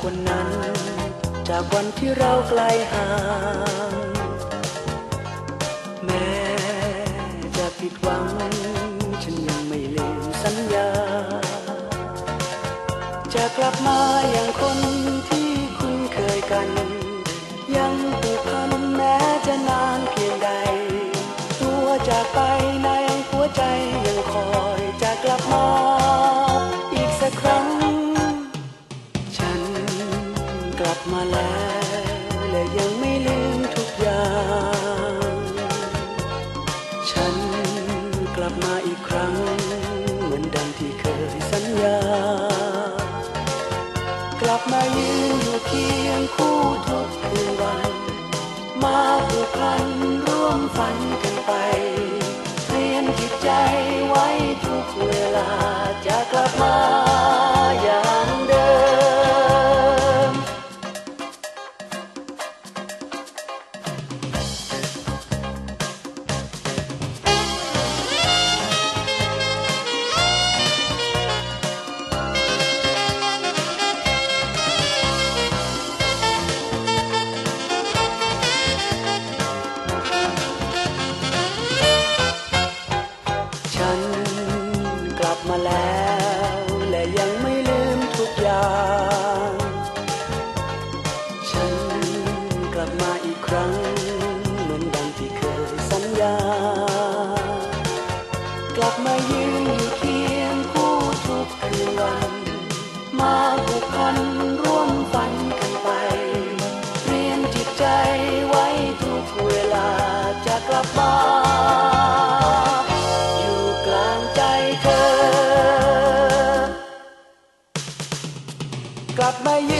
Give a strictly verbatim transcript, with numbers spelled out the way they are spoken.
วันนั้นจากวันที่เราไกลห่างแม้จะผิดหวังฉันยังไม่ลืมสัญญาจะกลับมาอย่างคนที่คุ้นเคยกันยังผูกพันแม้จะนานเพียงใดตัวจากไปในหัวใจยังคอยจะกลับมาอีกสักครั้งฉันกลับมาแล้วและยังไม่ลืมทุกอย่างฉันกลับมาอีกครั้งเหมือนดังที่เคยสัญญากลับมายืนอยู่เคียงคู่ทุกคืนวันมาผูกพันร่วมฝันกันไปเตรียมจิตใจไว้ทุกเวลาจะกลับมาอย่างเดิมฉันกลับมาแล้วและยังไม่ลืมทุกอย่างฉันกลับมาอีกครั้งเหมือนดังที่เคยสัญญากลับมายืนอยู่เคียงคู่ทุกคืนวันมาผูกพันร่วมฝันกันไปเตรียมจิตใจไว้ทุกเวลาจะกลับมากลับมา